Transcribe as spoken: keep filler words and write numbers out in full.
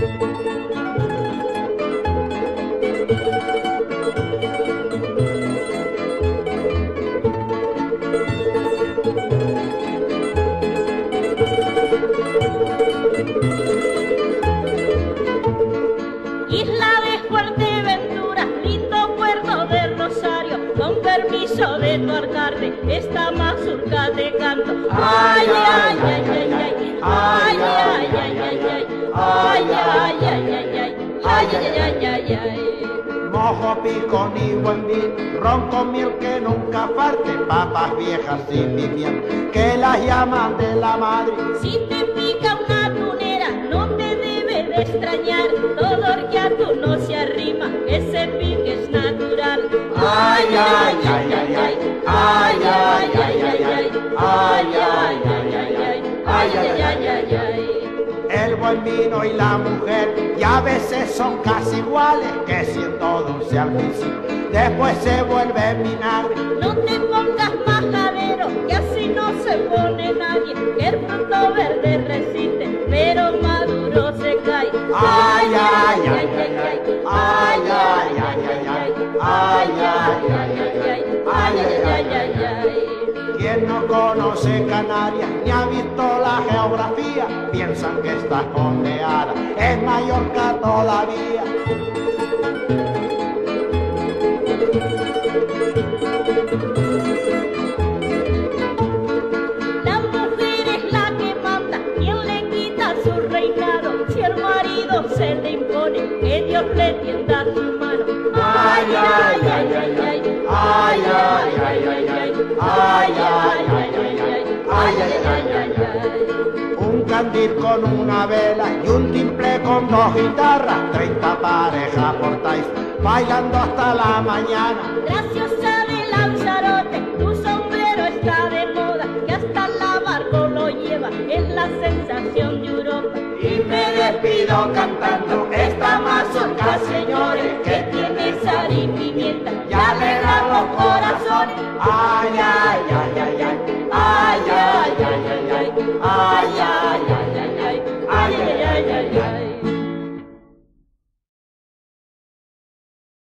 Isla de Fuerteventura, lindo puerto del Rosario, con permiso de tu alcalde, esta mazurca te canto. Ay, ay, ay, ay, ay, ay, ay, ay, ay, ay, ay, ay, ay, ay, ay, ay, ay, ay, ay. Mojo, picón y buen vino, ron con miel que nunca parte, papas viejas sin pimienta, que las llaman de la madre. Si te pica una tunera, no te debe de extrañar, todo el que a tú no se arrima, ese pique es natural. Ay, ay, ay, ay, ay, ay, ay, ay, ay, ay, ay, ay, ay, ay, ay, ay, ay, ay. El buen vino y la mujer, y a veces son casi iguales, que siendo dulce al principio, después se vuelve vinagre. No te pongas majadero, que así no se pone nadie, que el fruto verde resiste, pero maduro se cae. Ay, ay, ay, ay, ay, ay, ay, ay, ay, ay, ay, ay, ay, ay, ay, ay, ay. Quien no conoce Canarias ni ha visto la geografía, piensan que esta condeada es Mallorca todavía. La mujer es la que manda, quien le quita su reinado, si el marido se le impone, que Dios le tienda su mano. Ay, ay, ay, ay, ay, ay, ay, ay, ay, ay, ay, ay, ay, ay, ay, ay. Un candil con una vela y un timple con dos guitarras, treinta parejas portáis, bailando hasta la mañana. Graciosa de Lanzarote, tu sombrero está de moda, que hasta la barco lo lleva, es la sensación de Europa. Y me despido cantando esta mazorca, señores, que tiene sal y pimienta, ya le dan los corazones. Ay, ay, ay.